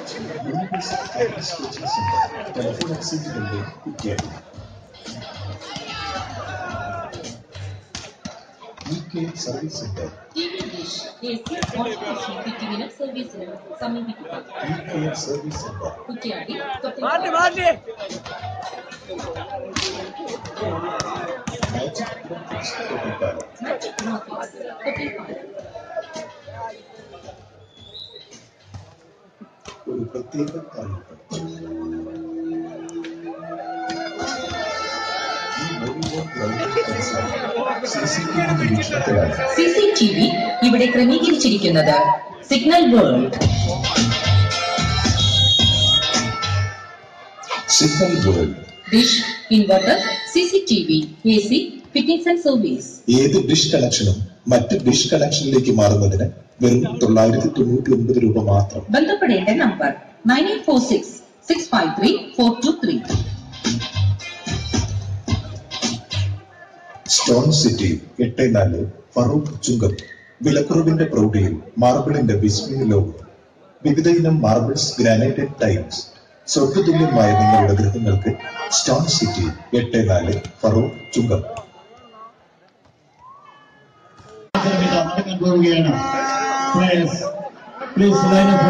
Telephone exchange UK Service Center. TV dish, AC, washing fitting service Changathikkottam. UK Service Center. Kuchiyadi, Thottilpalam. Magic Graphics Thottilpalam. Magic Graphics, Thottilpalam. ഒരു പ്രത്യേക അറിയിപ്പ്. CCTV ഇവിടെ ക്രമീകരിച്ചിരിക്കുന്നത് signal world. Signal world. Dish, inverter, CCTV, AC, fittings and service. ഏത് dish കണക്ഷനും മറ്റ് dish കണക്ഷനിലേക്ക് മാറുന്നതിന് വെറും 999 രൂപ മാത്രം. ബന്ധപ്പെടേണ്ട number 9846 653 423. Stone city 84 Farooq Chungam. വിലക്കുറവിന്റെ പ്രൗഢിയിൽ മാർബിളിന്റെ വിസ്മയ ലോകം. വിവിധ ഇനം മാർബിൾസ്, ഗ്രാനൈറ്റ്, ടൈൽസ്. സ്വർഗതുല്യമായ നിങ്ങളുടെ ഗൃഹങ്ങൾക്ക് stone city 84 Farooq Chungam. Please line up for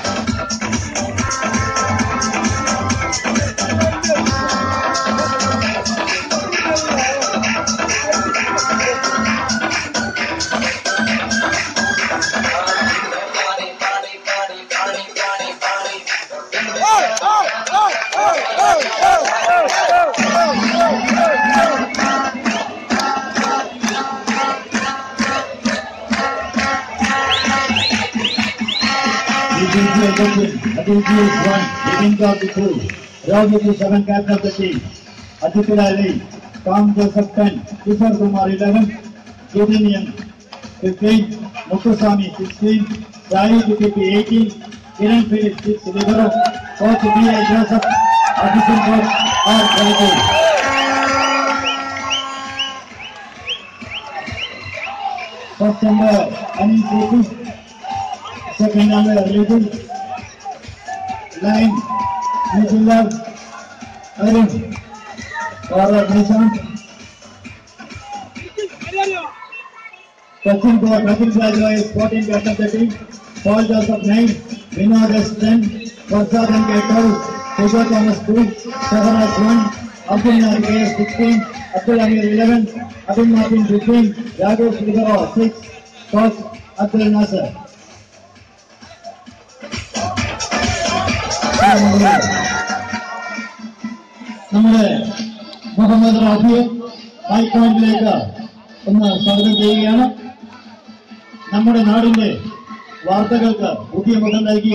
Rajat 7 captain of the team. Aditya Tom Joseph 10, Kishore Kumar 11, Gideon 15, Muthuswamy 16, Sai Dikiti 18, Kiran Philip 6, Libero, Coach B.I. Joseph, assistant coach R. Raju. First number Anil Sethi, second number Little, line Nijullah, Arun, forward Nishan, Cochin Port, Cochin Plaza is 14 captain of the team, Paul Joseph 9, Vinod S 10, Prasad K 12, Sugar Thomas 2, Saharaj 1, Abdul Nair 16, Abdul Amir 11, Abdul Martin 15, Raghav Libero 6, Coach Abdul Nasser. നമ്മുടെ മുഹമ്മദ് റാഫിയെ ഹൈക്കോടതിയിലേക്ക് ഒന്ന് സ്വാഗതം ചെയ്യുകയാണ്. നമ്മുടെ നാടിന്റെ വാർത്തകൾക്ക് പുതിയ മുഖം നൽകിയ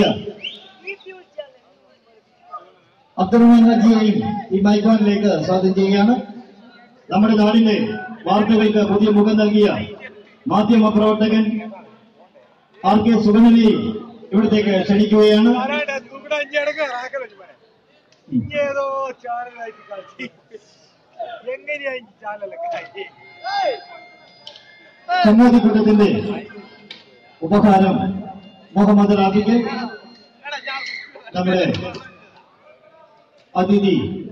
അബ്ദുറഹ്മാൻ ഹാജിയെയും ഈ മൈക്കോണിലേക്ക് സ്വാഗതം ചെയ്യുകയാണ്. നമ്മുടെ നാടിന്റെ വാർത്തകൾക്ക് പുതിയ മുഖം നൽകിയ മാധ്യമ പ്രവർത്തകൻ R. K. സുഗനനെ ഇവിടത്തേക്ക് ക്ഷണിക്കുകയാണ്. ചങ്ങാതിക്കൂട്ടത്തിന്റെ ഉപഹാരം മുഹമ്മദ് റാഫിക്ക് നമ്മുടെ അതിഥി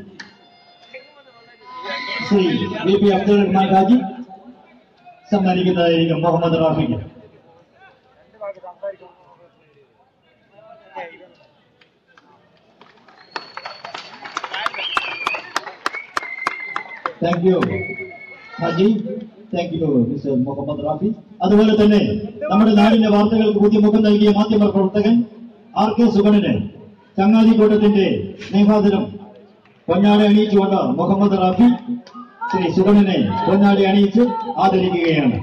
ശ്രീ BP അബ്ദുറഹ്മാൻ ഹാജി സമ്മാനിക്കുന്നതായിരിക്കും Muhammad Rafiq. Thank you Haji, thank you mister Muhammad Rafi. അതുപോലെ തന്നെ നമ്മുടെ നാടിന്റെ വാർത്തകൾക്ക് പുതിയ മുഖം നൽകിയ മാധ്യമ പ്രവർത്തകൻ R. K. സുഗണന് ചങ്ങാതിക്കൂട്ടത്തിന്റെ സ്നേഹാദരം പൊന്നാടി അണിയിച്ചുകൊണ്ട് മുഹമ്മദ് റാഫി ശ്രീ സുഗണനെ പൊന്നാടി അണിയിച്ച് ആദരിക്കുകയാണ്.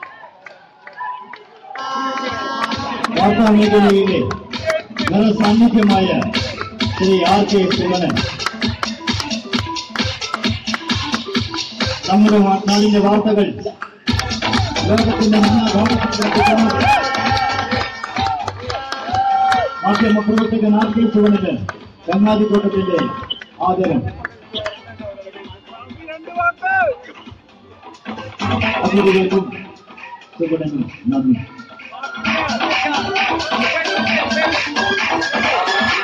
വാർത്താ മേഖലയിലെ നിറസാന്നിധ്യമായ ശ്രീ R. K. സുഗണൻ നമ്മുടെ നാടിന്റെ വാർത്തകൾ ലോകത്തിന്റെ മാധ്യമ പ്രവർത്തകൻ R. K. സുഗണന് ചങ്ങാതിക്കൂട്ടത്തിന്റെ ആദരം. അതിഥികൾക്കും സുഗണനും നന്ദി.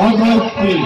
All balls free.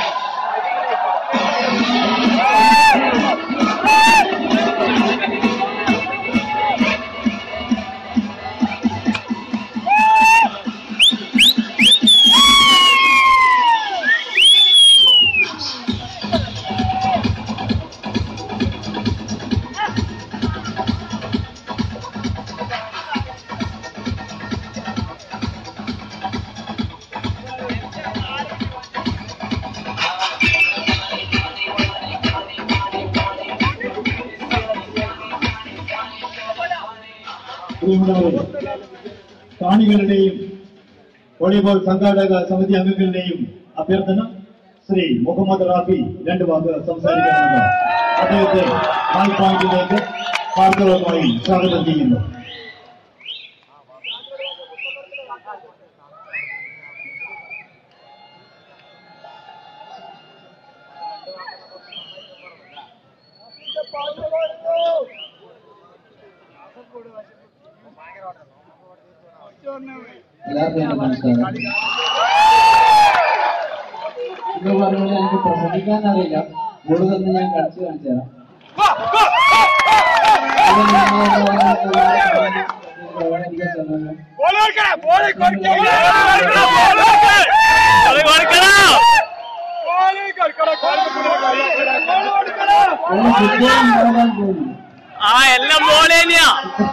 കാണികളുടെയും വോളിബോൾ സംഘാടക സമിതി അംഗങ്ങളുടെയും അഭ്യർത്ഥന ശ്രീ മുഹമ്മദ് റാഫി 2 വാക്ക് സംസാരിക്കണമെന്ന് അദ്ദേഹത്തെ 4 പോയിന്റിലേക്ക് വാർത്തകളുമായി സ്വാഗതം ചെയ്യുന്നു. എല്ലാവർക്കും നമസ്കാരം. ഇത് പറഞ്ഞാൽ എനിക്ക് പ്രസംഗിക്കാൻ അറിയില്ല, കൂടുതൽ ഞാൻ കളിച്ചു കാണിച്ചു തരാം. എല്ലാം പോലെയാ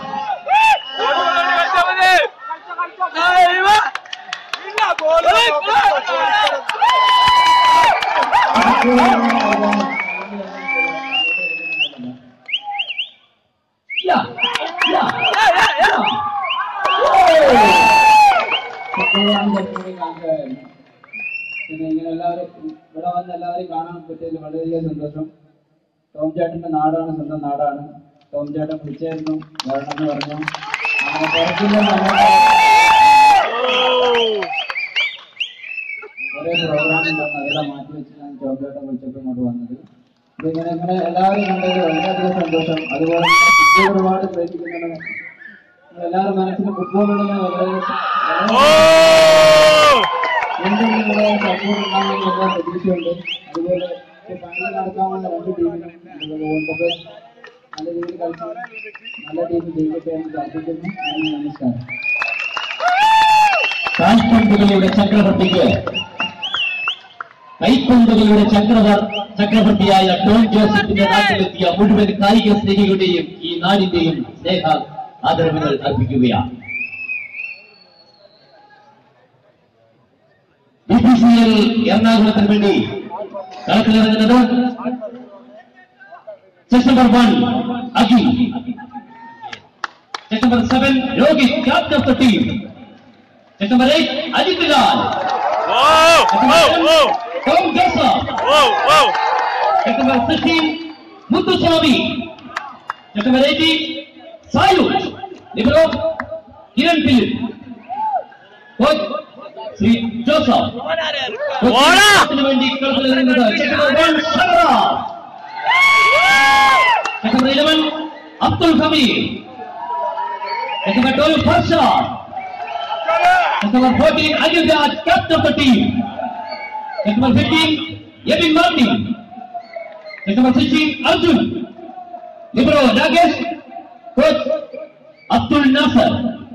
പിന്നെ ഇങ്ങനെ എല്ലാവരും ഇവിടെ വന്ന് എല്ലാവരെയും കാണാൻ പറ്റിയതിൽ വളരെയധികം സന്തോഷം. ടോം ചേട്ടന്റെ നാടാണ്, സ്വന്തം നാടാണ്. ടോം ചേട്ടൻ വിളിച്ചായിരുന്നു, വരണമെന്ന് പറഞ്ഞു. അങ്ങനെ പുറത്തുള്ള കുറേ പ്രോഗ്രാം ഉണ്ടായിരുന്നു, അതെല്ലാം മാറ്റി വെച്ചിട്ടാണ് ടോം ചേട്ടൻ വിളിച്ചപ്പോൾ ഇങ്ങോട്ട് വന്നത്. ഇങ്ങനെ ഇങ്ങനെ എല്ലാവരും കണ്ടതിൽ വളരെയധികം സന്തോഷം. അതുപോലെ ഫുട്ബോൾ ഒരുപാട് പ്രേരിപ്പിക്കുന്നുണ്ട്. എല്ലാവരും മനസ്സിന് ഫുട്ബോളുള്ള വളരെ എന്തെങ്കിലും സപ്പോർട്ട് ഉണ്ടാകുമെന്നുള്ള പ്രതീക്ഷയുണ്ട്. അതുപോലെ ഫൈനൽ നടക്കാവുന്ന 2 ടീമിനും നല്ല രീതിയിൽ കളിച്ച് നല്ല ടീം ജയിക്കട്ടെ എന്ന് പ്രാർത്ഥിക്കുന്നു. നമസ്കാരം. കാൽപന്തുകളുടെ ചക്രവർത്തിക്ക് കൈപ്പന്തുകളുടെ ചക്രവർത്തിയായ ടോം ജോസഫിന്റെ നാട്ടിലെത്തിയ മുഴുവൻ കായിക സ്നേഹികളുടെയും ഈ നാടിന്റെയും സ്നേഹ ആദരവുകൾ അർപ്പിക്കുകയാണ്. BPCL എറണാകുളത്തിന് വേണ്ടി കളത്തിലിറങ്ങുന്നത് chest number 1 Akhi, chest number 7 Rohit, captain of the team, chest number 8 Ajith Lal, Tom Joseph, chest number 16 Muthuswamy, chest number 18 Sayu, libero Kiran Philip, coach Shri Joseph, വേണ്ടി കളത്തിലിറങ്ങുന്നത് chest number 1 Shara, chest number 11 Abdul Hameed, chest number 12 Farshad, chest number 14 Ajith Raj, captain of the team, chest number 15 Ebin Martin, chest number 16 Arjun, libero Rakesh, coach Abdul Nasser.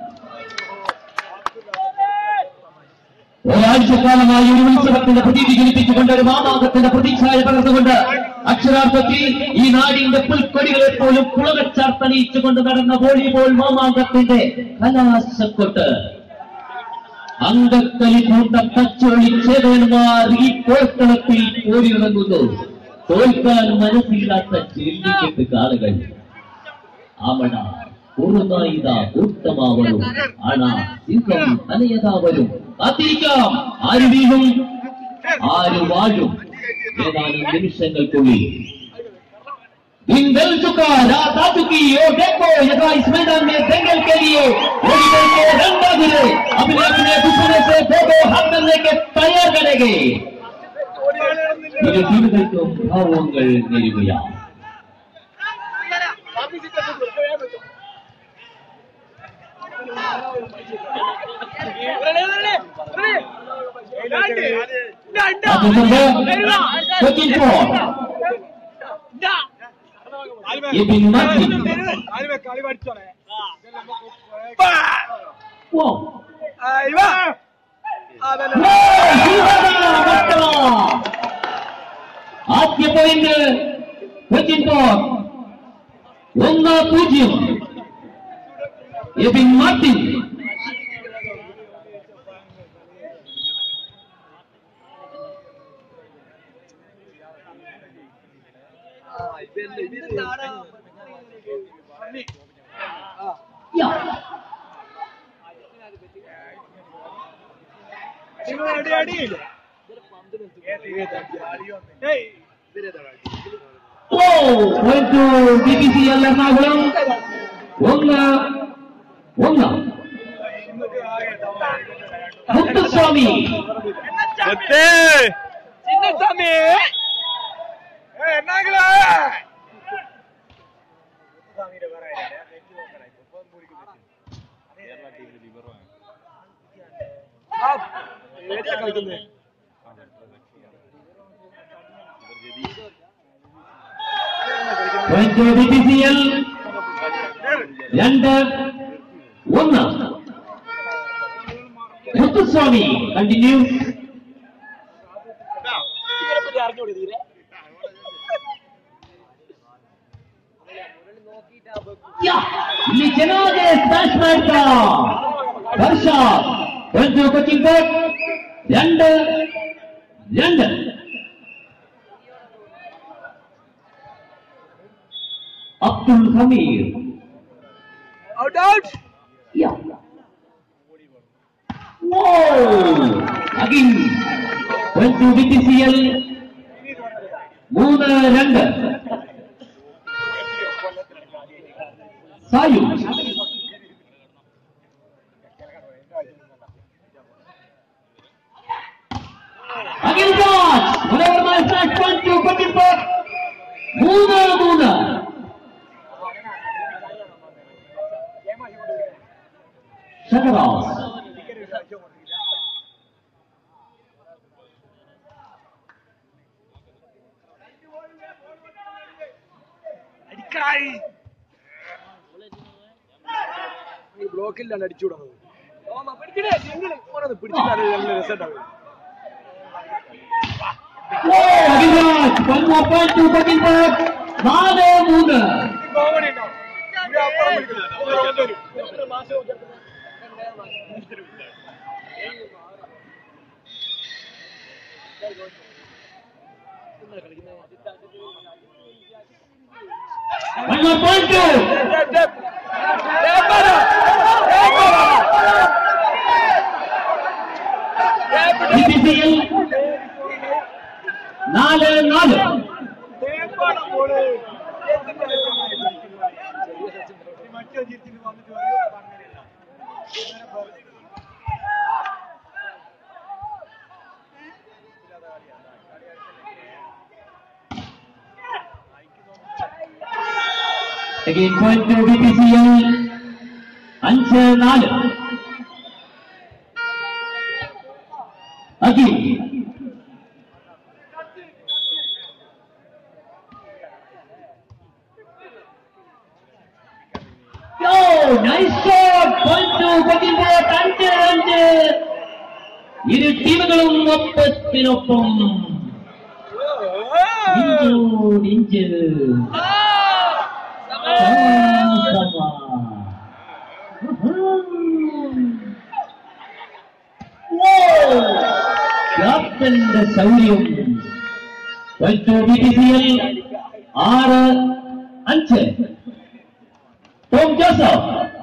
ഒരാഴ്ചക്കാലമായി ഒരു ഉത്സവത്തിന്റെ പ്രതീതി ജനിപ്പിച്ചുകൊണ്ട് ഒരു മാമാങ്കത്തിന്റെ പ്രതീക്ഷായ പകർന്നുകൊണ്ട് അക്ഷരാർത്ഥത്തിൽ ഈ നാടിന്റെ പുൽക്കൊടികളെ പോലും പുളകച്ചാർത്തണിയിച്ചുകൊണ്ട് നടന്ന വോളിബോൾ മാമാങ്കത്തിന്റെ കലാശക്കൊട്ട് അങ്കക്കലി പൂണ്ട കച്ചോളി ചേതന്മാർ ഈ പോർക്കളത്തിൽ ഓടിയിറങ്ങുന്നു. തോൽക്കാൻ മനസ്സില്ലാത്ത ജെല്ലിക്കെട്ട് കാളുകൾ. ആമണ ഉറുനായിത ഉത്തമാവരും അണ സിംഹം തലയതാവരും. കാത്തിരിക്കാം, ആര് വീഴും ആര് വാഴും. ഏതാനും നിമിഷങ്ങൾക്കുള്ളിൽ दिल चुका रात आ चुकी और देखो यहाँ इस मैदान में दंगल के लिए वोलीबॉल के रंग गिरे अपने अपने दूसरे से दो हाथ करने के तैयार करेंगे. इരു ടീമുകൾക്കും ഭാവങ്ങൾ നേരുകയാണ്. Cochin Port. Ibn Martin. Wow. ആദ്യ point Cochin Port 1-0. Ibn Martin. Point to BPCL Ernakulam 1-1. Muthuswamy. Point to BPCL 2-1. Muthuswamy continues. Lijanage smash marka. Varsha. Point to Cochin Port 2-2. Abdul Hamir. Out. Yeah. Whoa. Again. Point to BPCL 3-2. Sayu. Again catch. Whatever my start point to Cochin Port 3-3. Changathikkottam. ബ്ലോക്കിലാണ് അടിച്ചുവിടുന്നത്. Result ആവും. BPCL 4-4. Again point to BPCL 5-4. Again. Nice shot. Point to Cochin Port 5-5. ഇരു ടീമുകളും ഒപ്പത്തിനൊപ്പം ഇഞ്ച് ക്യാപ്റ്റന്റെ ശൗര്യം. BPCL 6-5. Tom Joseph.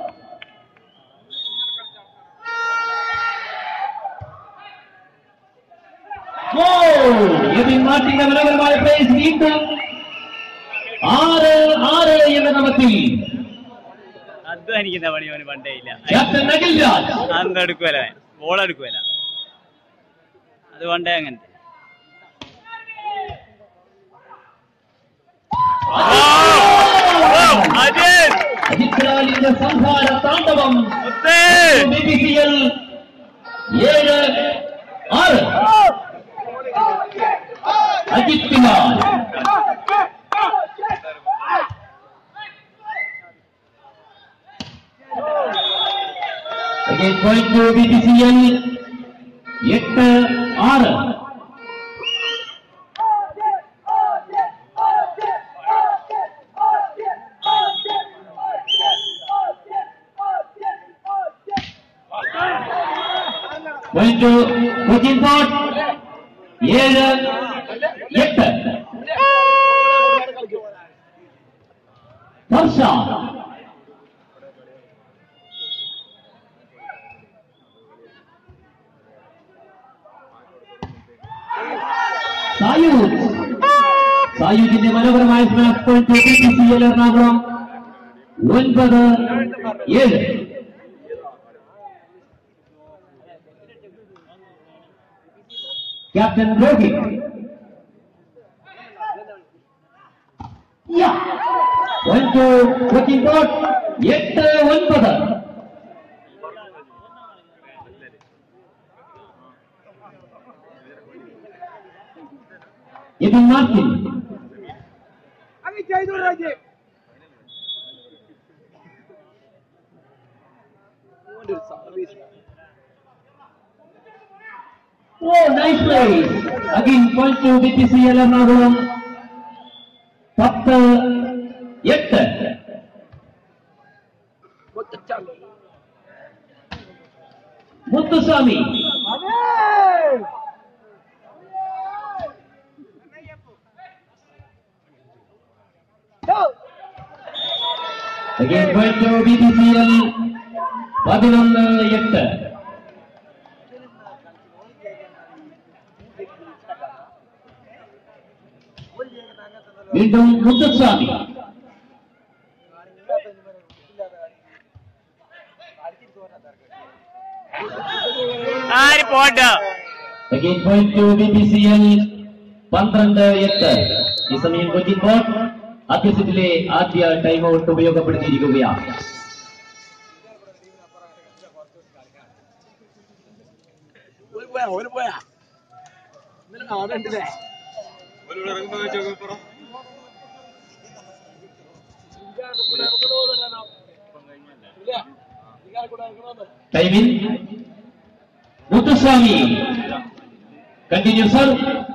മാർട്ടിന്റെ മനോഹരമായ പ്ലേസ്. വീണ്ടും 6-6 എന്ന ക്രമത്തിൽ അധ്വാനിക്കുന്ന പണി അവന് പണ്ടേ ഇല്ല. ക്യാപ്റ്റൻ അഖിൽ രാജ് അന്ന് എടുക്കുവല്ല, ബോൾ എടുക്കുവല്ല, അത് പണ്ടേ അങ്ങനെ. അജിത്ലാലിന്റെ സംഹാര താണ്ഡവം. BPCL 7-6. Again point to BPCL 8-6. Point to Cochin Port 7-8. Harsha സായുജിന്റെ മനോഹരമായ smash point BPCL Ernakulam 9-7. Captain Rohit point Cochin Port 8-9. Ibn Martin oh nice play again point to BPCL Ernakulam 10-8. Muthuswamy again point to BPCL 11-8. വീണ്ടും Muthuswamy again point to BPCL 12-8. ഈ സമയം Cochin port അഭ്യസത്തിലെ ആദ്യ time out ഉപയോഗപ്പെടുത്തിയിരിക്കുകയാണ്. ടൈമിൽ Muthuswamy continue sir.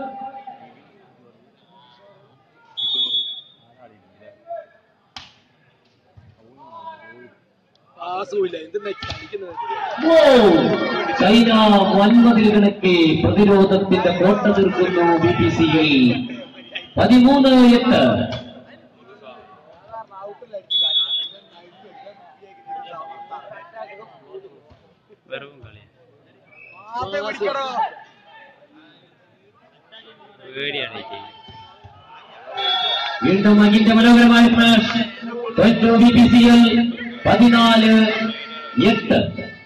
China 9 കണക്കെ പ്രതിരോധത്തിന്റെ കോട്ട തീർക്കുന്നു BPCL 13-8. വീണ്ടും അങ്ങിന്റെ മനോഹരമായ smash BPCL 14-8.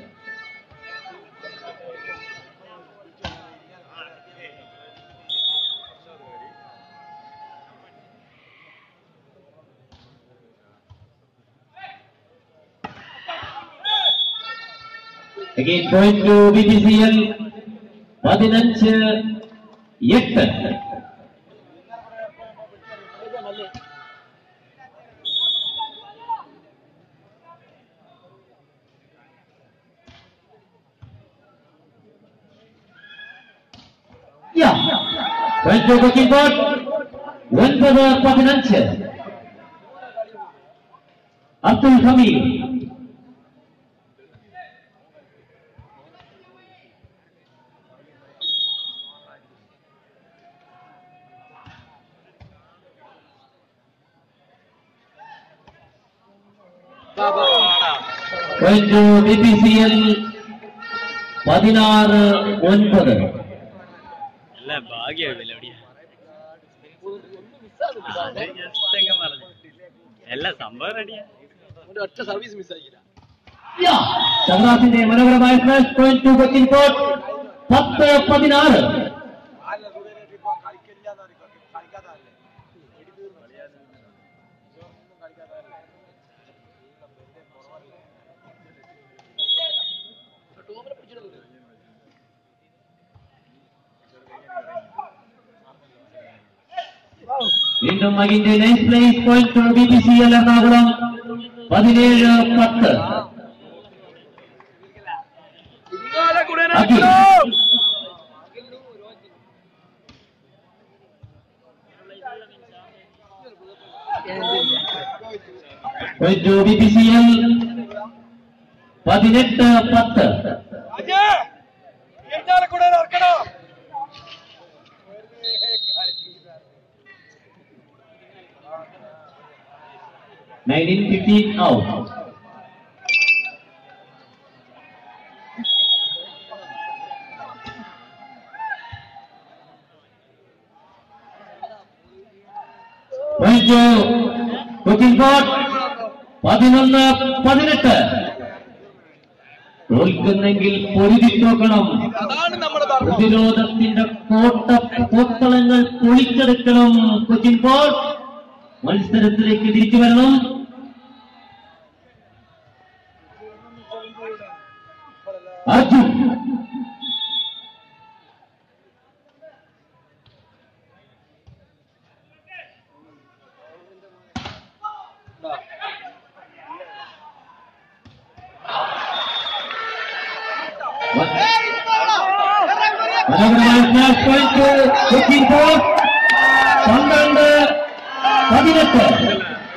Again point to BPCL 15-8. Point to Cochin Port 9-15. Abdul Hamid point to BPCL 16-9. എല്ലാം സംഭവം റെഡിയാ. ഒറ്റ സർവീസ് മിസ്സായില്ല. ചന്ദ്രാസിന്റെ മനോഹരമായ smash point to Cochin port 10-16. വീണ്ടും മകിന്റെ nice place point to BPCL Ernakulam 17-10. Again. Point to BPCL 18-10. (19-15) out. Point to Cochin Port 11-18. തോൽക്കുന്നെങ്കിൽ പൊരുതിത്തോക്കണം. പ്രതിരോധത്തിന്റെ കോട്ടളങ്ങൾ പൊളിച്ചെടുക്കണം. കൊച്ചിൻ പോർട്ട് മത്സരത്തിലേക്ക് തിരിച്ചു വരണം. Arjun Cochin Port 12-18.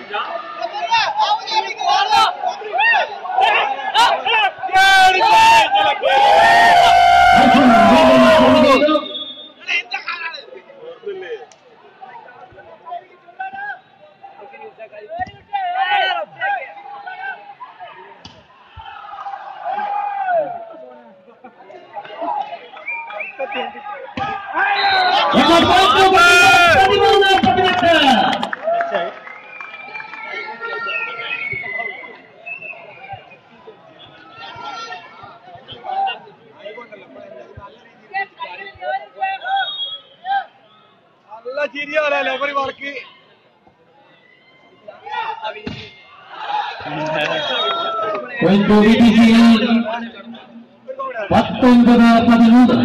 Point to BPCL 19-13.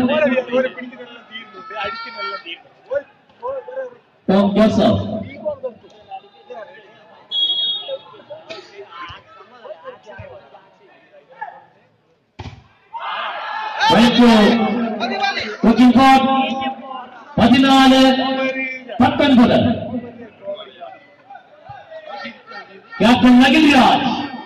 Tom Joseph. Point to Cochin Port 14-19. Captain Nagilraj.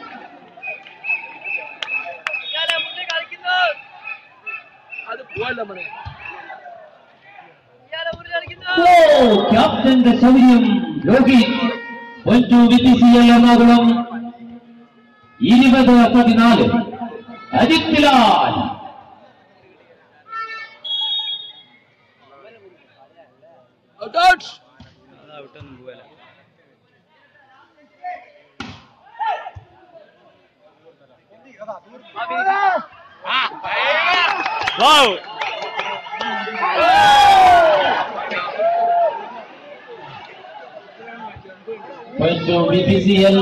ക്യാപ്റ്റന്റെ സൗകര്യം Lohit. Point to BPCL Ernakulam 20-14. Ajith Lal. Wow! Point to BPCL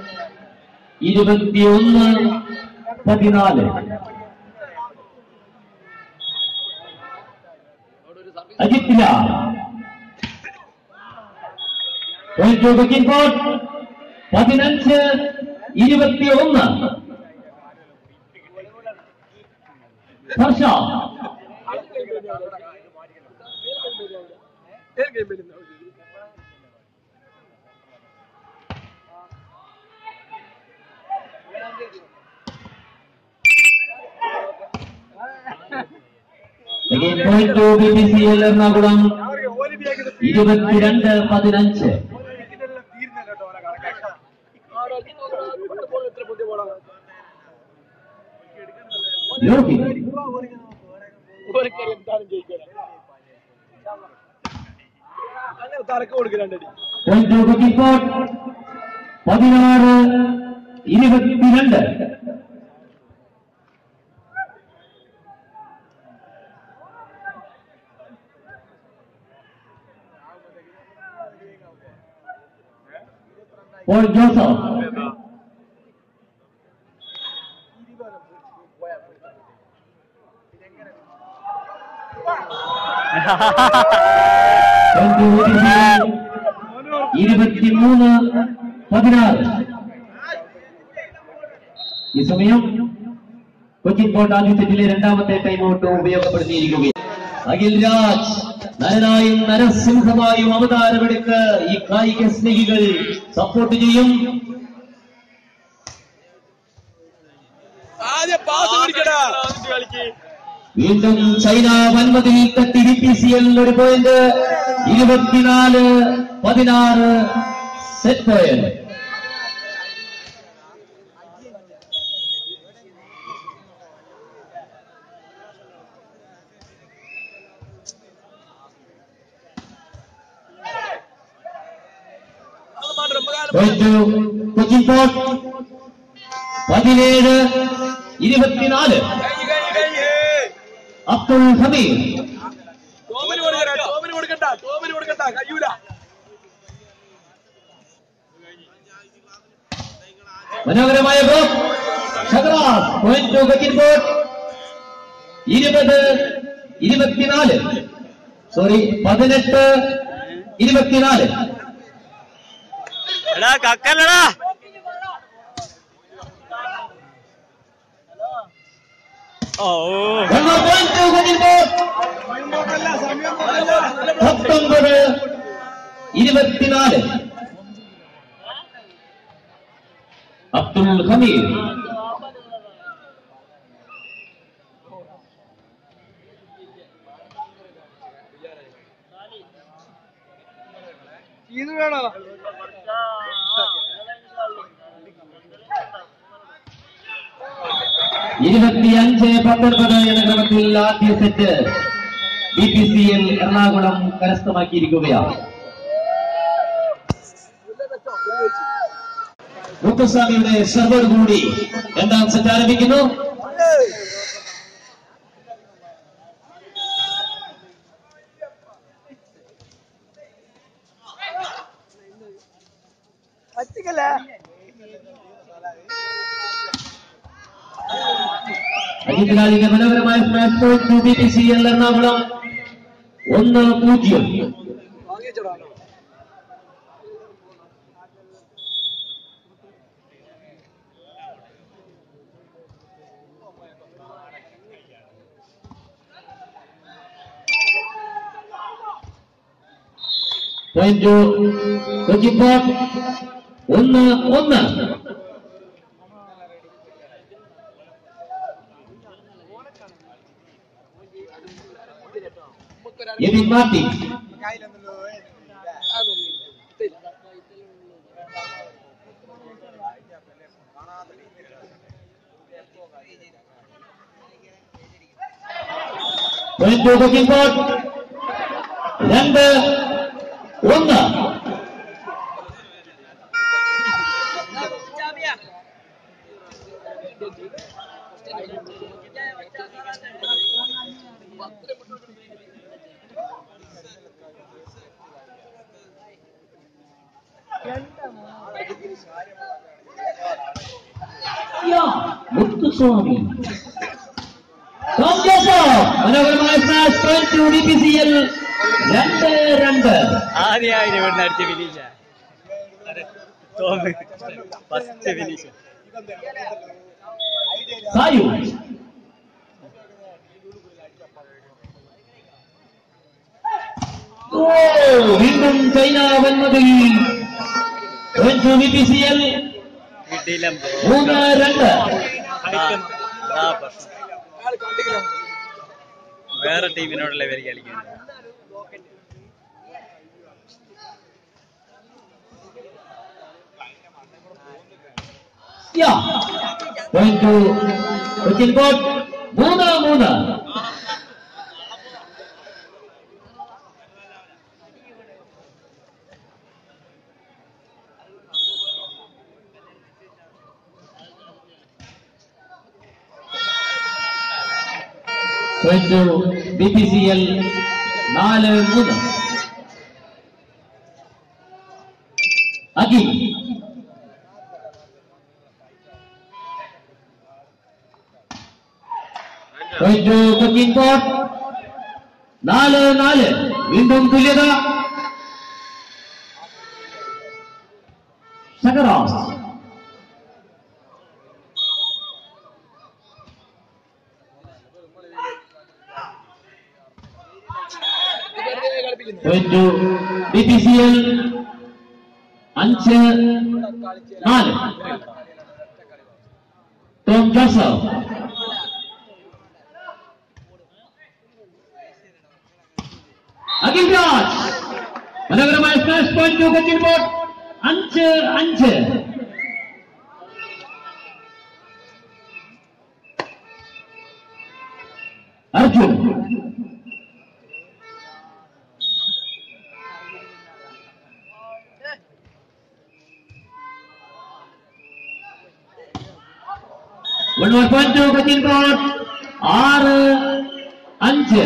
21-14. Ajit Lal. Point to Cochin Port 15-21. Harsha. Again point to BPCL Ernakulam 22-15. Lohit. Point to Cochin Port 16-22. Paul Joseph. Point to BPCL 23-16. ഈ സമയം Cochin port ആദ്യ സെറ്റിലെ രണ്ടാമത്തെ timeout ഉപയോഗപ്പെടുത്തിയിരിക്കുകയാണ്. അഖിൽ രാജ് നരനായും നരസിംഹമായും അവതാരമെടുത്ത് ഈ കായിക സ്നേഹികൾ സപ്പോർട്ട് ചെയ്യും. വീണ്ടും ചൈന വൻമതിൽ തട്ടി BPCL ഒരു point 24-16 set point. Cochin port 17-24. അബ്ദുൽ ഹമീദ് മനോഹരമായ block. Shahras point to Cochin port 18-24. Sorry 18-24. കക്കല്ലടാ ഓ 19-24. അബ്ദുൽ ഹമീദ് ഇത് വേണോ 25-19 എന്ന ക്രമത്തിൽ ആദ്യ സെറ്റ് BPCL എറണാകുളം കരസ്ഥമാക്കിയിരിക്കുകയാണ്. മുത്തുസ്വാമിയുടെ സെർവർ കൂടി രണ്ടാം സെറ്റ് ആരംഭിക്കുന്നു. അജിത്ലാലിന്റെ മനോഹരമായ smash point BPCL Ernakulam 1-0. Point Cochin port 1-1. Ebin Martin point Cochin port 2-1. Muthuswamy മനോഹരമായ സ്മാഷ് പോയിന്റ് BPCL 2-2. ആദ്യമായി ഇവിടുന്ന് അടിച്ച ഫിനിഷ ഫസ്റ്റ് ഫിനിഷ്. സായു വീണ്ടും ചൈന വൻമതിൽ BPCL 3-2. വേറെ ടീമിനോടുള്ള ഇവർ കളിക്കുന്നത്. Point Cochin port 3-3. Point BPCL 4-3. Akhil point Cochin port 4-4. വീണ്ടും തുല്യത. Shahras BPCL 5-4. Tom Joseph. Again George. മനോഹരമായ smash point to Cochin port. 5-5. Arjun. One more point to Cochin Port. 6-5.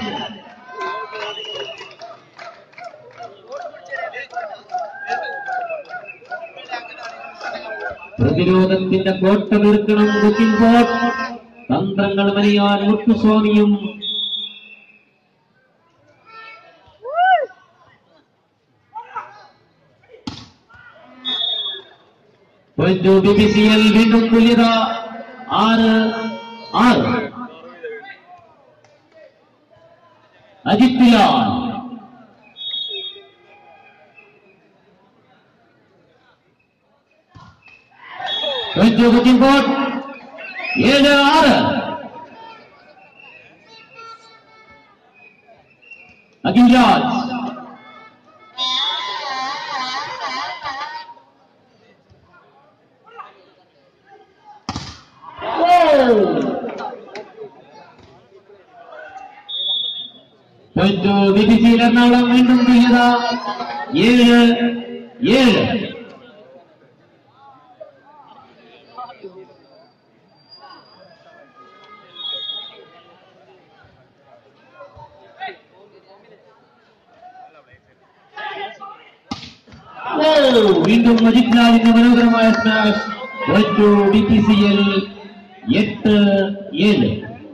പ്രതിരോധത്തിന്റെ കോട്ട തീർക്കണം കൊച്ചിൻ പോർട്ട്. തന്ത്രങ്ങൾ വലിയാൻ മുത്തുസ്വാമിയും BPCL വീണ്ടും തുല്യത. 6-6. അജിത് ലാൽ. കൊച്ചിൻ പോർട്ട് 7-6. അഖിൽ രാജ്. BPCL എറണാകുളം വീണ്ടും തുല്യത. 7-7. വീണ്ടും അജിത് ലാലിന്റെ മനോഹരമായ സ്മാഷ്. BPCL 8-7.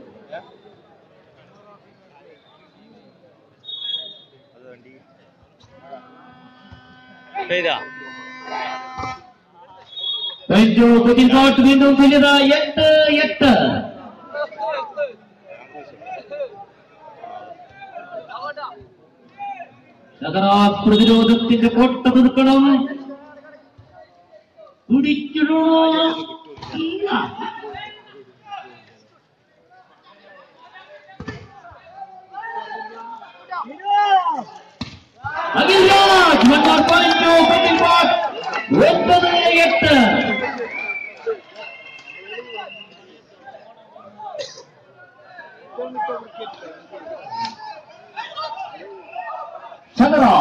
കൊച്ചിൻ പോർട്ട് വീണ്ടും തുല്യത. 8-8. നഗരാ പ്രതിരോധത്തിന്റെ കോട്ട തീർക്കണം. പിടിച്ചിടോ. Akhil Raj. One more point to Cochin Port. 9-8. Chandra.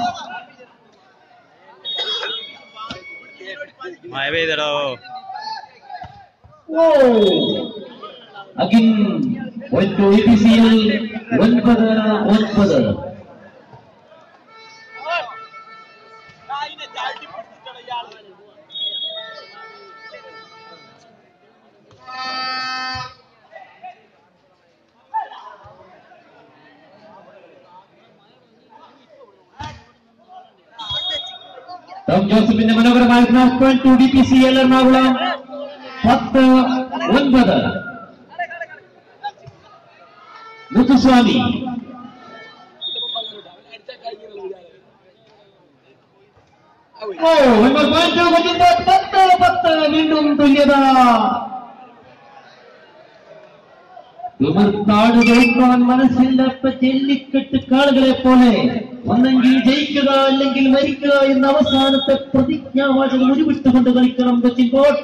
മഴ പെയ്തടോ. Again BPCL 9-9. ടോം ജോസഫിന്റെ മനോഹരമായ smash point to BPCL Ernakulam. 10-9. Muthuswamy. വീണ്ടും തുല്യത. വിമർത്താട് ജയിക്കാൻ മനസ്സില്ലാത്ത ജെല്ലിക്കെട്ട് കാളുകളെ പോലെ ഒന്നെങ്കിൽ ജയിക്കുക അല്ലെങ്കിൽ മരിക്കുക എന്ന അവസാനത്തെ പ്രതിജ്ഞാവാചകം ഉരുവിട്ടുകൊണ്ട് കളിക്കണം Cochin Port.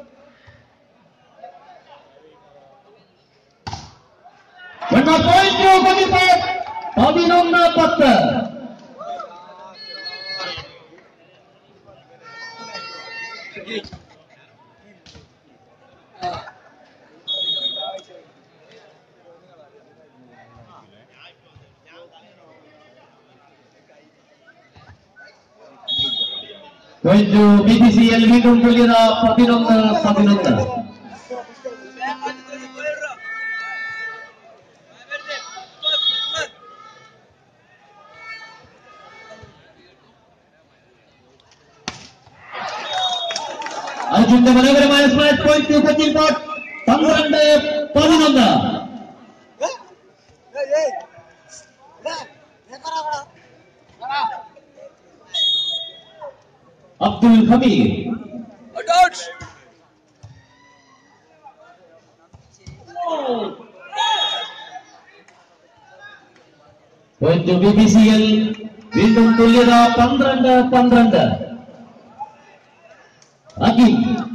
One point to Cochin Port. 11-10. Going to BPCL വീണ്ടും തുല്യത. 11-11. അർജുന്റെ മനോഹരമായ smash point to Cochin Port. 12-11. Hamir. Point to BPCL. വീണ്ടും തുല്യത 12-12. അഖിൽ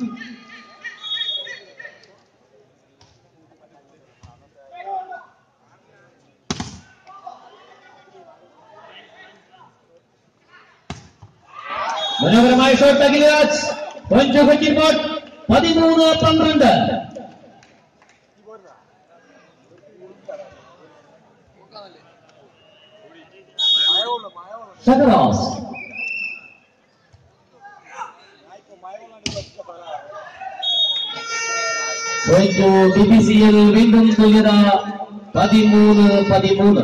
മനോഹരമായ shot Akhilraj. Point to Cochin Port 13-12. Shahraz point to BPCL. വീണ്ടും തുല്യത 13-13.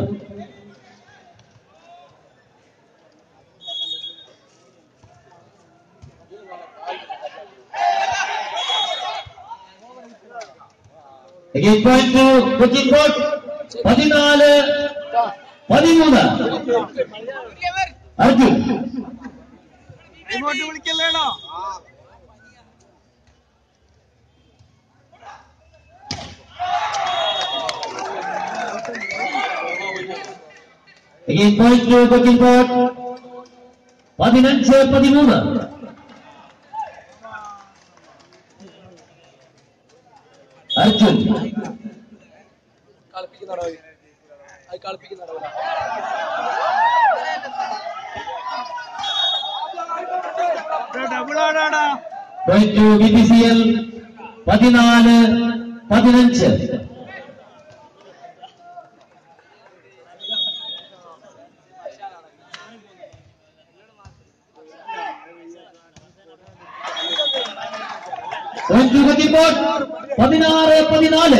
Again point to Cochin Port 14-13. Arjun ഇങ്ങോട്ട് വിളിക്കല്ലേണോ? again point to Cochin Port 15-13. Arjun point to BPCL 14-15. point to Cochin Port 16-14.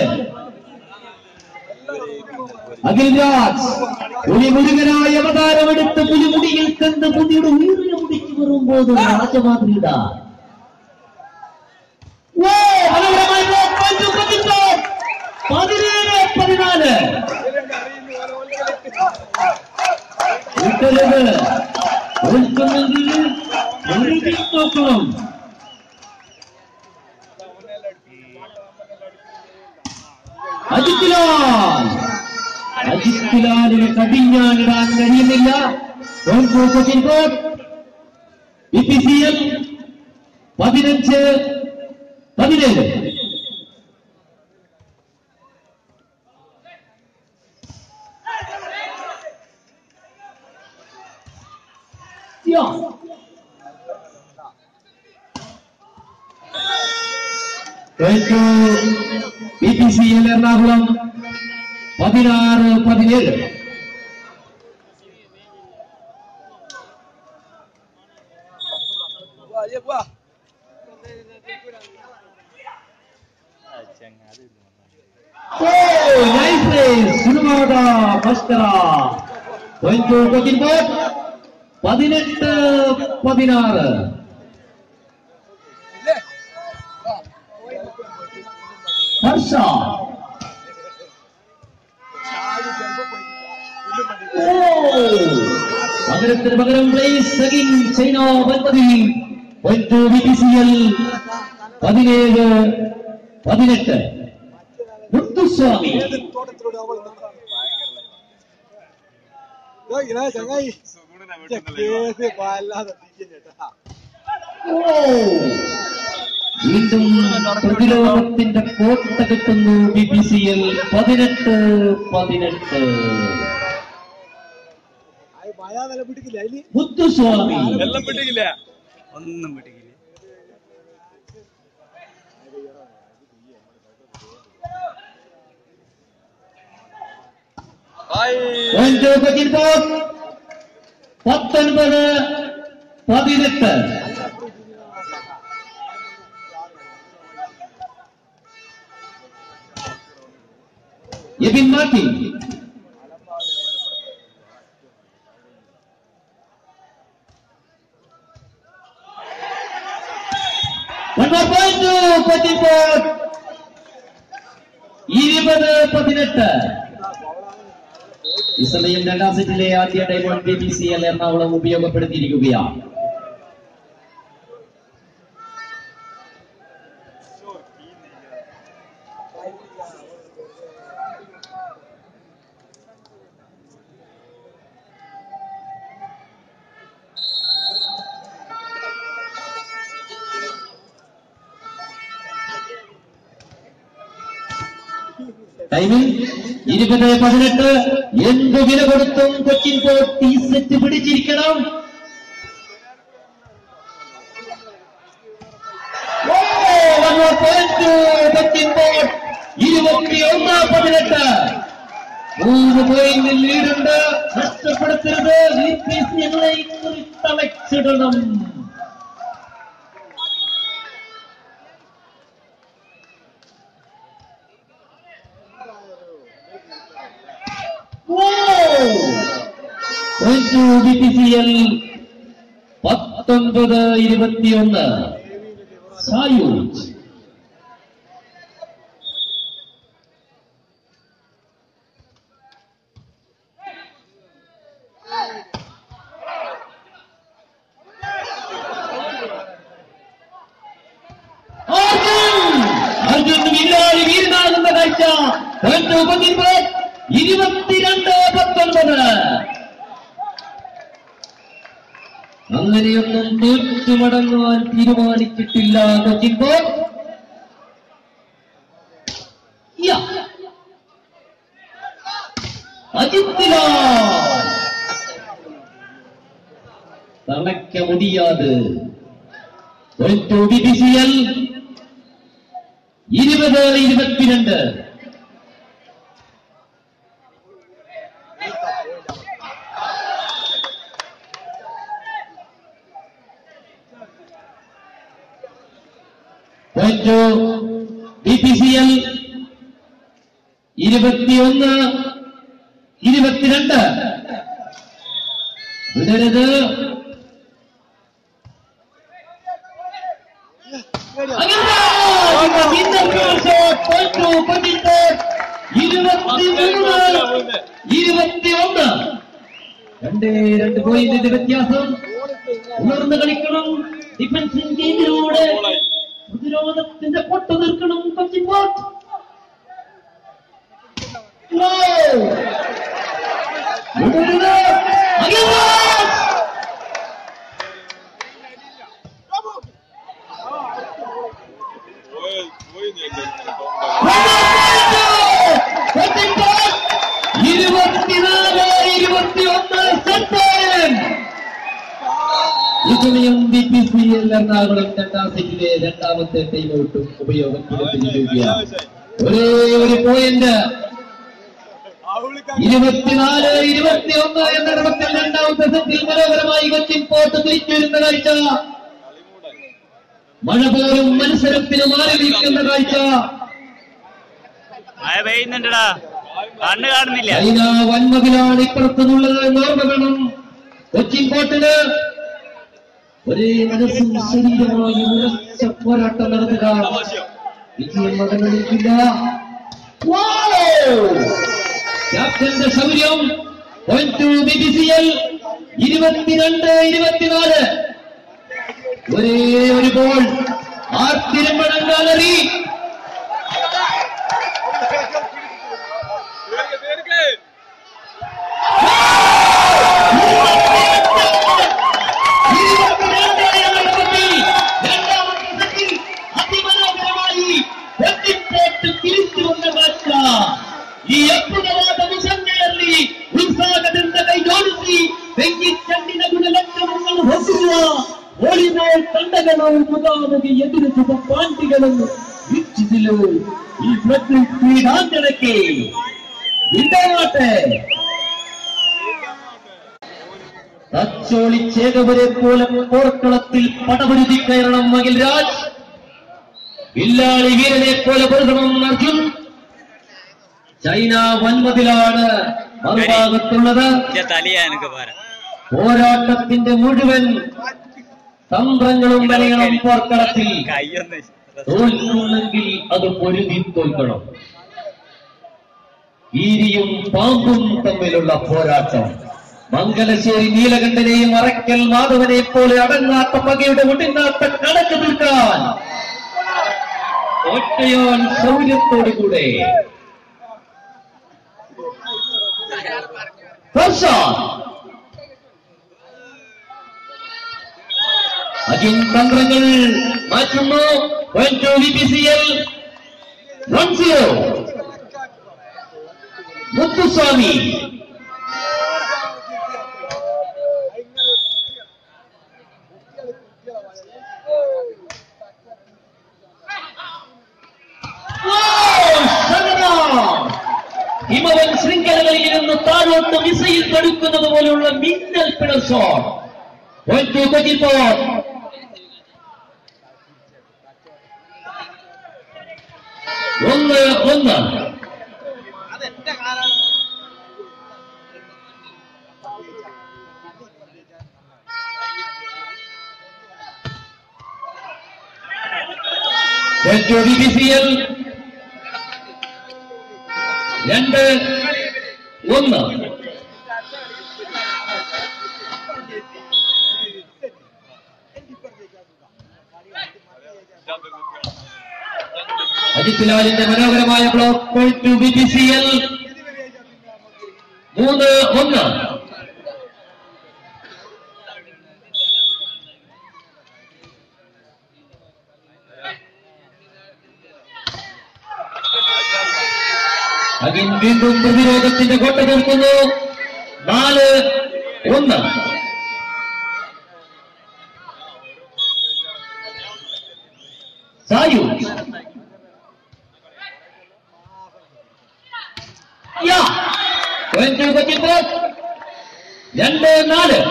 Akhilraj പുലിമുരുകനായ അവതാരമെടുത്ത് പുലിമുടിയിൽ കണ്ട് പുലിയുടെ ഉയർന്ന മുടിക്ക് വരുമ്പോൾ രാജമാതൃക. മനോഹരമായ 17-14. നോക്കണം. അജിത്ലാലിന് കടിഞ്ഞാനിടാൻ കഴിയുന്നില്ല. Cochin Port BPCL 15-17. BPCL Ernakulam 16-17. Nice race. Sunumada Bhaskara. Going to Cochin Port 18-16. Harsha. പകരം place again China Vanpati. Point to BPCL 17-18. Muthuswamy വീണ്ടും പ്രതിരോധത്തിന്റെ കോട്ട കിട്ടുന്നു. BPCL 18-18. മുത്തുസ്വാമി എല്ലാം പിടിക്കില്ല, ഒന്നും പിടിക്കില്ല. Cochin Port 19-18. Yevin Martin. One more point to Cochin Port 20-18. ഈ സമയം രണ്ടാം സെറ്റിലെ ആദ്യ ടൈം BPCL എറണാകുളം ഉപയോഗപ്പെടുത്തിയിരിക്കുകയാണ്. ടൈമിംഗ് 20-18. എന്ത് വില കൊടുത്തും കൊച്ചിൻ പോർട്ട് ഈ സെറ്റ് പിടിച്ചിരിക്കണം. കൊച്ചിൻ പോർട്ട് 21-18. 3 പോയിന്റിൽ ലീഡുണ്ട്. നഷ്ടപ്പെടുത്തരുത്. BPCLനെ തളച്ചിടണം. BPCL 19-21. സായൂജ് അർജുൻ വില്ലാളി വീരനാകുന്ന കാഴ്ച. 22-19. അങ്ങനെയൊന്നും തോറ്റുമടങ്ങുവാൻ തീരുമാനിച്ചിട്ടില്ല കൊച്ചിൻ പോർട്ട്. അജിത്തില തളയ്ക്ക മുടിയാത്. BPCL 20-22. BPCL 21-22. വിടരുത്. രണ്ട് പോയിന്റിന്റെ വ്യത്യാസം. ഉണർന്ന് കളിക്കണം. ഡിഫൻസിംഗ് ടീമിലൂടെ പ്രതിരോധത്തിന്റെ പൊട്ടു തീർക്കണം കൊച്ചിൻ പോർട്ട്. ഇതമയം BPCL എറണാകുളം രണ്ടാം സെറ്റിലെ രണ്ടാമത്തെ ടൈം ഔട്ടും ഉപയോഗപ്പെടുത്തിയിരിക്കുകയാണ്. ഒരേ ഒരു പോയിന്റ്. 24-21 എന്ന ക്രമത്തിൽ രണ്ടാമത്തെ സെറ്റിൽ മനോഹരമായി കൊച്ചിൻ പോർട്ട് തിരിച്ചുവരുന്ന കാഴ്ച. മഴ പോലും മത്സരത്തിന് മാറി നിൽക്കുന്ന കാഴ്ച. ചൈന വൻമതിലാണ് ഇപ്പുറത്തുനിന്നുള്ളത് എന്ന് ഓർമ്മ വേണം. കൊച്ചിൻ പോർട്ടിന് ഒരേ മനസ്സും ശരീരമായി ഉറച്ച പോരാട്ടം നടത്തുക. വിജയം മകനില്ല. ക്യാപ്റ്റന്റെ ശൗര്യം. BPCL 22-24. ഒരേ ഒരു ഗോൾ. ആർത്തിരമ്പണം ഗാലറി. ಈ ಅದ್ಭುತವಾದ ವಿಷಯದಲ್ಲಿ ಉತ್ಸಾಹದಿಂದ ಕೈಜೋಡಿಸಿ ಬೆಂಕಿ ಚೆಂಡಿನ ಗುಣಲಕ್ಷಣಗಳನ್ನು ಹೊಂದಿರುವ ವಾಲಿಬಾಲ್ ತಂಡಗಳು ಮುಖಾಮುಖಿ ಎದುರಿಸುವ ಪಾಂಟಿಗಳನ್ನು ವೀಕ್ಷಿಸಲು ಈ ಪ್ರಕೃತಿ ಕ್ರೀಡಾಂಗಣಕ್ಕೆ വിടവാട്ടെ. തച്ചോളി ചേകവരെ പോലെ പോർക്കളത്തിൽ പടപൊരുതി കയറണം മകിൽ രാജ്. വില്ലാളി വീരനെ പോലെ പൊരുതണം അർജുൻ. ചൈന വൻമതിലാണ് മറുഭാഗത്തുള്ളത്. പോരാട്ടത്തിന്റെ മുഴുവൻ തന്ത്രങ്ങളും വരയണം പോർക്കളത്തിൽ. തോൽക്കുന്നെങ്കിൽ അത് പൊരുതി തോൽക്കണം. ഈരിയും പാമ്പും തമ്മിലുള്ള പോരാട്ടം. മംഗലശ്ശേരി നീലകണ്ഠനെയും അറക്കൽ മാധവനെ പോലെ അടങ്ങാത്ത പകയുടെ ഒടുങ്ങാത്ത കണക്ക് തീർക്കാൻ ഒറ്റയോൻ ശൗര്യത്തോടുകൂടെ അജിൻ തന്ത്രങ്ങൾ മാറ്റുന്നു. BPCL 1-0. മുത്തുസ്വാമി. ഹിമവൻ ശൃംഖലകളിൽ ഇരുന്ന് താഴോട്ട് മിസൈൽ തടുക്കുന്നത് പോലെയുള്ള മിന്നൽ പിണർ ഷോട്ട്. കൊച്ചിൻ പോർട്ട്. ഒന്ന്. BPCL 2-1. അജിത് ലാലിന്റെ മനോഹരമായ block. Point to BPCL 3-1. Again വീണ്ടും പ്രതിരോധത്തിന്റെ കോട്ട തീർക്കുന്നു. 4-1. സായു. Cochin Port 2-4.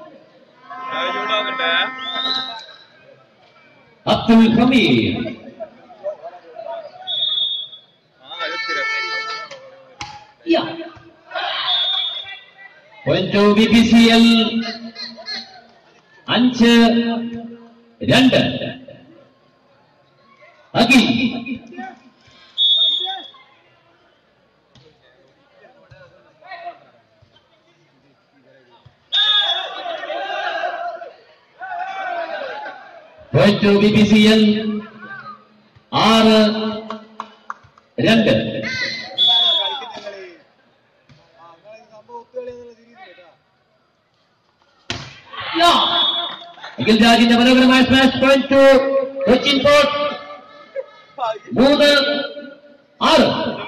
Abdul Hameed. Point to BPCL 5-2. Akhil. Point to BPCL 6-2. Akhil രാജിന്റെ മനോഹരമായ smash. Point to Cochin Port 3-6.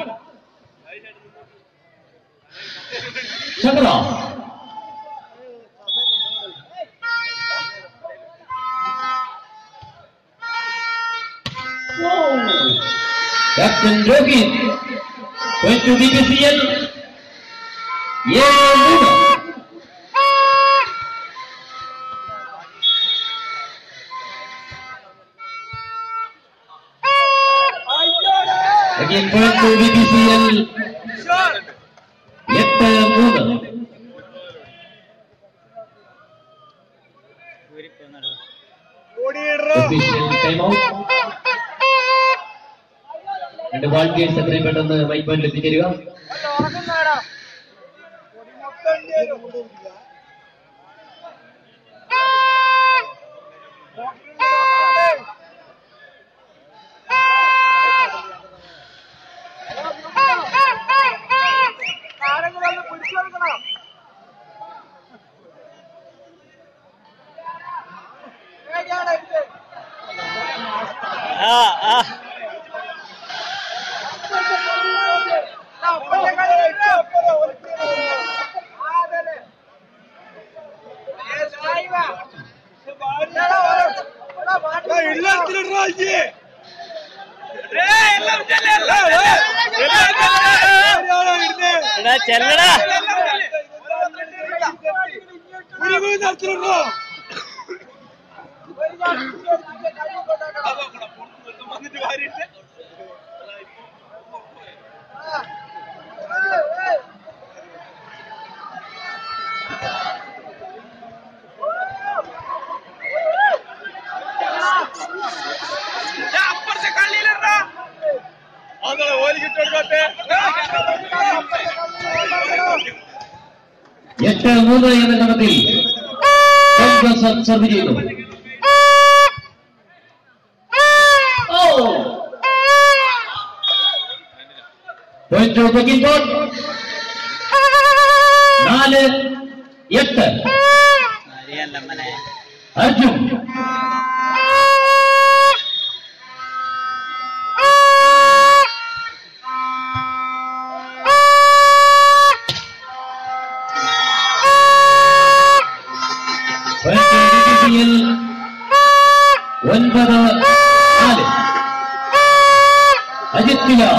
ചക്ര. Captain Rohit. Point to BPCL 7-3. Again, point to BPCL 8-3. Official timeout. And volunteers എത്രയും പെട്ടെന്ന് മൈക്ക് പോയിന്റിൽ എത്തിച്ചേരുക. ചെല്ലടാ അപ്പുറത്തെ കള്ളിയിലടാ അങ്ങനെ ഓലിക്കിട്ടോട്ടെ 8-3 എന്ന ഗണത്തിൽ സർവ് ചെയ്തു. Point to Cochin Port 4-8. Arjun. BPCL 9-4 Ajit Pila.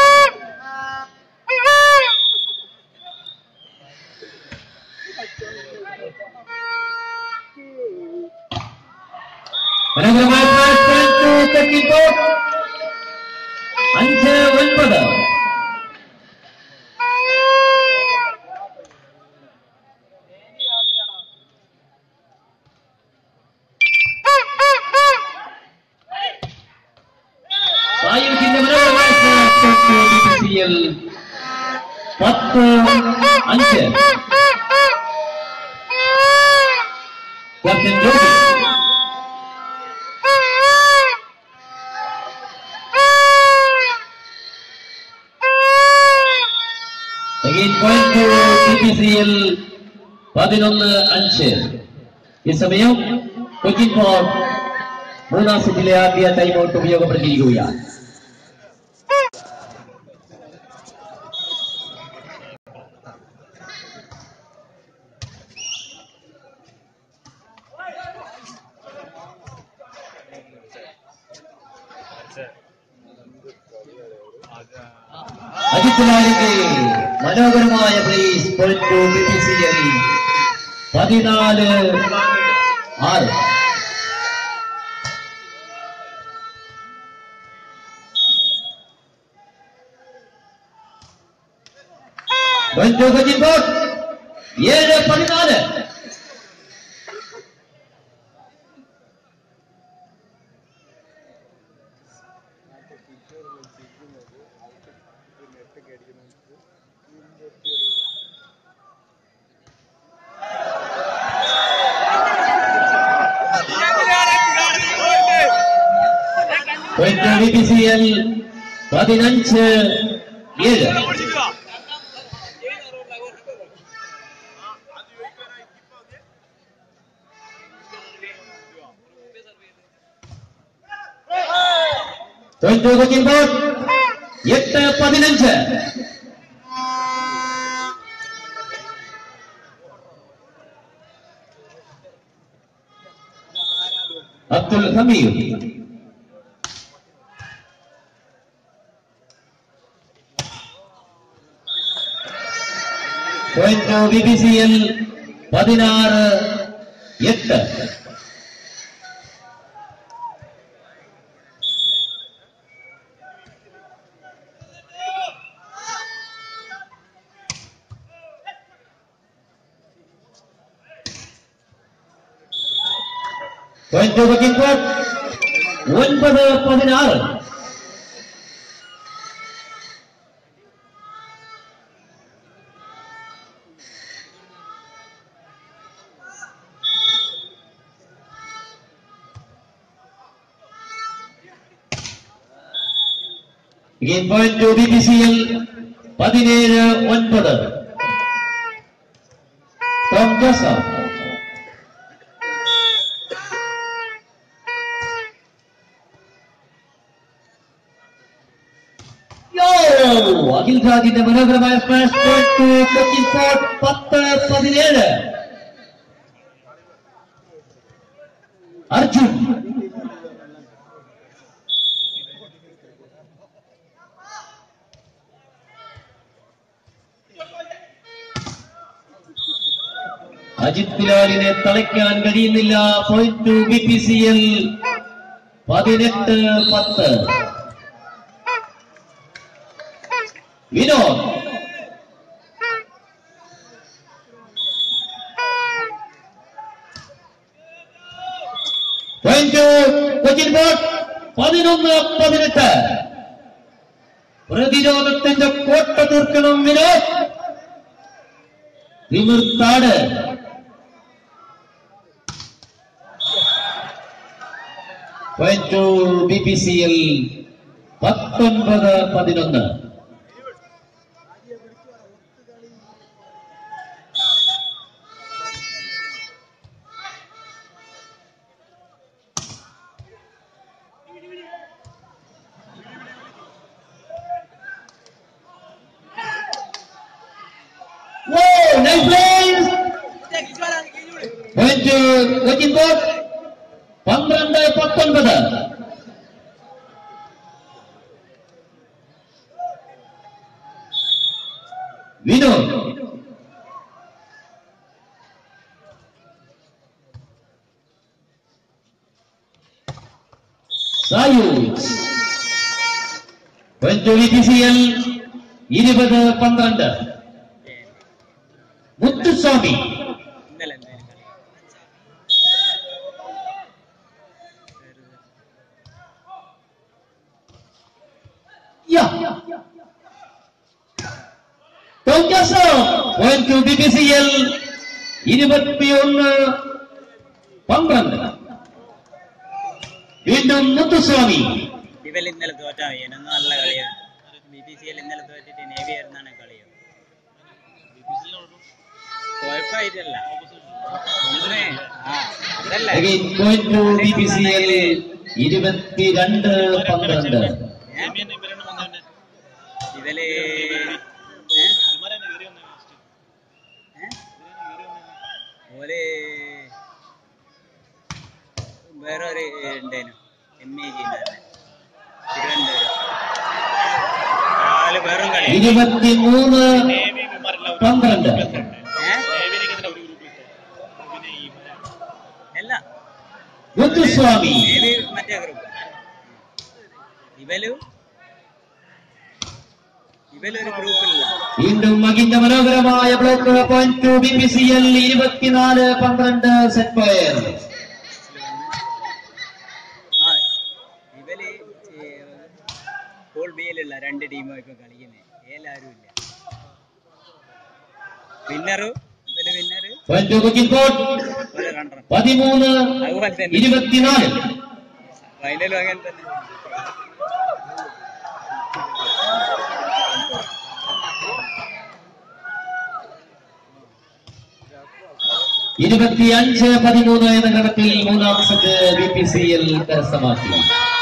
മനോഹരമായ Cochin Port 5-9. സായുധത്തിന്റെ മനോഹരമായ BPCL 10-5. Captain Joby. Again point to BPCL 11-5. ഈ സമയം Cochin Port മൂന്നാം സെറ്റിലെ ആദ്യ ടൈം ഔട്ട് ഉപയോഗപ്പെടുത്തിയിരിക്കുകയാണ്. അജിത് ലാലിന്റെ മനോഹരമായ place point to BPCL 14-6. Point to Cochin Port 7-14. Point to BPCL 15-7. Point to Cochin Port 8-15. Abdul Hamid. Point to BPCL 16-8. Point to Cochin Port 9-16. Again point to BPCL 17-9. Tom Joseph. Akhil രാജിന്റെ മനോഹരമായ smash point to Cochin Port 10-17. Arjun. Ajith ബിലാലിനെ തളയ്ക്കാൻ കഴിയുന്നില്ല. Point to BPCL 18-10. Vinod. Point to Cochin Port 11-18. പ്രതിരോധത്തിന്റെ കോട്ട തീർക്കണം വിനോദ്. നിമിർത്താട്. Point to BPCL 19-11. Whoa, nice plays! Point to Cochin Port 19. Vinod Sayooj BPCL 20-12. Muthuswamy BPCL 21-12. വീണ്ടും മുത്തുസ്വാമി. ഇവൽ ഇന്നലെ തോറ്റാ നല്ല കളിയാണ്. BPCL ഇന്നലെ തോറ്റിട്ട് നേവി ആയിരുന്നാണ് കളിയോ. കുഴപ്പമായിട്ടല്ല. BPCL 22-12. ഇവല് ഓല് വേറൊരു ഉണ്ടേനു MAG തിരുവനന്തപുരം വേറും കളി 23-12. അല്ല മുത്തുസ്വാമി മറ്റേ ഗ്രൂപ്പ് ഇവലൊരു ഗ്രൂപ്പില്ല. വീണ്ടും മകിന്റെ മനോഹരമായ block. Point to BPCL 24-12. Set പോയർ. ഇവല് പോൾ ബിയിലുള്ള 2 ടീമൊക്കെ കളിക്കുന്നത്. എല്ലാരും ഇല്ല. വിന്നറും ഇവല് winner point to Cochin Port 13-24. ഫൈനലും അങ്ങനെ തന്നെ. (25-13) എന്ന ഗണത്തിൽ മൂന്നാം സെറ്റ് BPCL കരസ്ഥമാക്കി.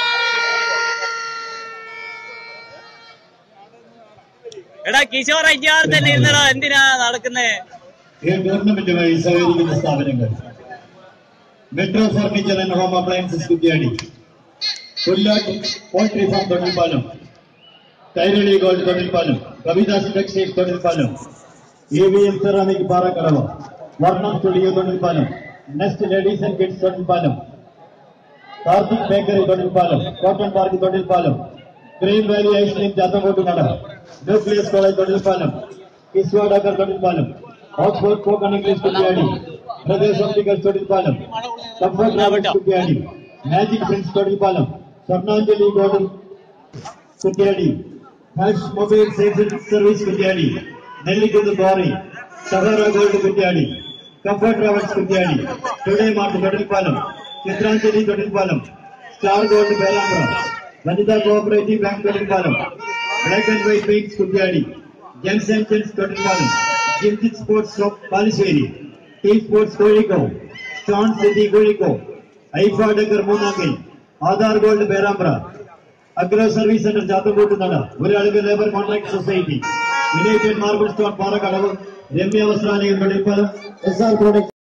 എടാ കിഷോർ അയ്യാർ തന്നെ ഇരുന്നടാ, എന്തിനാ നടക്കുന്നേ? ടൂർണമെന്റുമായി സഹകരിക്കുന്ന സ്ഥാപനങ്ങൾ Metro Furniture and Home Appliances Kuttiadi, Kollatt Poultry Farm Thottilpalam, Kairali Gold Thottilpalam, Kavidas Textiles Thottilpalam, AVM Ceramic Parakkadavu, Varnam Studio Thottilpalam, Nest Ladies and Kids Thottilpalam, Karthik Bakery Thottilpalam, Cotton Park Thottilpalam, Cream Valley Ice Cream Chathankottunada, Nucleus College Thottilpalam, കിസ്വാഡാക്കർ Thottilpalam, Oxford Spoken English Kuttiadi, Pradesh Opticals Thottilpalam, Comfort Travels Kuttiadi, Magic Prince Thottilpalam, Swarnanjali Gold Kuttiadi, Hash Mobile Safety Service Kuttiadi, Nellikkunnu Quarry, Sahara gold Kuttiadi, Comfort Travels Kuttiadi, Today Mart Thottilpalam, Chitranjali Thottilpalam, Star Gold Perambra, Vanitha Cooperative Bank Thottilpalam, Black and White Paints Kuttiadi, Gems and Gents Thottilpalam, Jimjith Sports Shop Palassery, T Sports Kozhikode, Stone City Kozhikode, ഐഫ Decor Moonnankal, Aadhaar Gold Perambra, Agro Service Centre Chathankottunada, ഒരാൾക്ക് Labour Contract Society, United Marble Stone Parakkadavu, Ramya Vasthralayam Thottilpalam, SR product